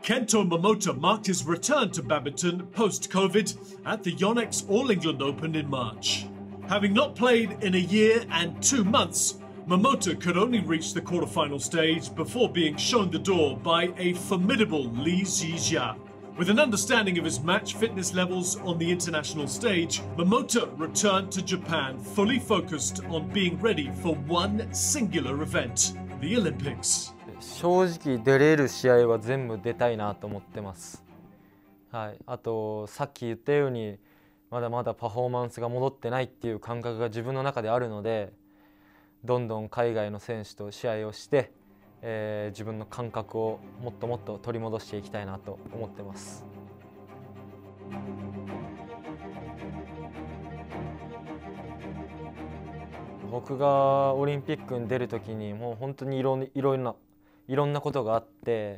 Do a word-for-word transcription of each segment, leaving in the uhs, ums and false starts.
Kento Momota marked his return to badminton post-COVID at the Yonex All England Open in March. Having not played in a year and two months, Momota could only reach the quarterfinal stage before being shown the door by a formidable Li Zhizhia. With an understanding of his match fitness levels on the international stage, Momota returned to Japan fully focused on being ready for one singular event, the Olympics. 正直出れる試合は全部出たいなと思ってます。はい、あとさっき言ったようにまだまだパフォーマンスが戻ってないっていう感覚が自分の中であるので、どんどん海外の選手と試合をして、えー、自分の感覚をもっともっと取り戻していきたいなと思ってます。僕がオリンピックに出る時にもう本当にいろんいろんないろんなことがあって、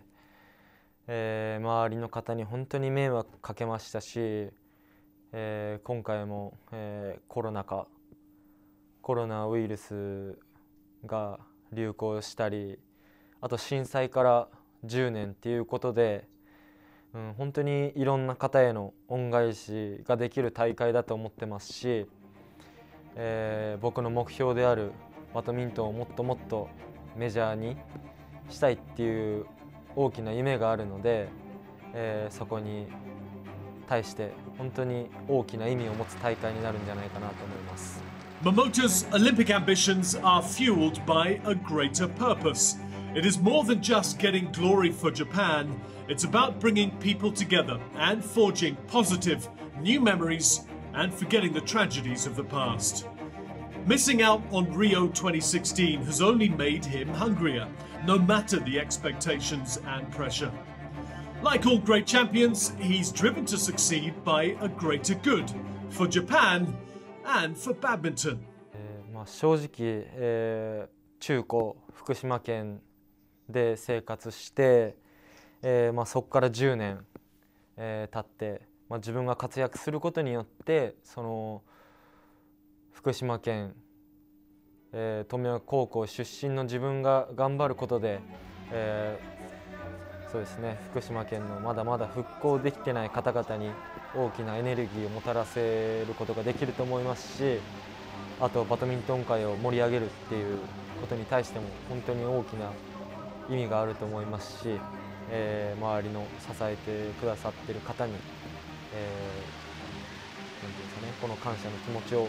えー、周りの方に本当に迷惑かけましたし、えー、今回も、えー、コロナ禍コロナウイルスが流行したり、あと震災からじゅうねんっていうことで、うん、本当にいろんな方への恩返しができる大会だと思ってますし、えー、僕の目標であるバドミントンをもっともっとメジャーにしたいっていう大きな夢があるので、えー、そこに対して本当に大きな意味を持つ大会になるんじゃないかなと思います。 Momota's Olympic ambitions are fueled by a greater purpose. It is more than just getting glory for Japan. It's about bringing people together and forging positive new memories and forgetting the tragedies of the past. Missing out on Rio twenty sixteen has only made him hungrier, no matter the expectations and pressure. Like all great champions, he's driven to succeed by a greater good for Japan and for badminton. えーまあ、正直、えー、中高福島県で生活して、えーまあ、そこからじゅうねん、えー、経って、まあ、自分が活躍することによってその福島県、えー、富山高校出身の自分が頑張ることで、えー、そうですね、福島県のまだまだ復興できてない方々に大きなエネルギーをもたらせることができると思いますし、あとバドミントン界を盛り上げるっていうことに対しても本当に大きな意味があると思いますし、えー、周りの支えてくださっている方に、えー、なんていうんですかね、この感謝の気持ちを、うん、し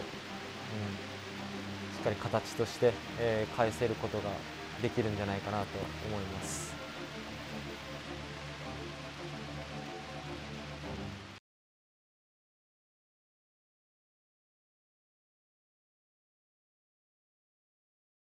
っかり形として、えー、返せることができるんじゃないかなと思います。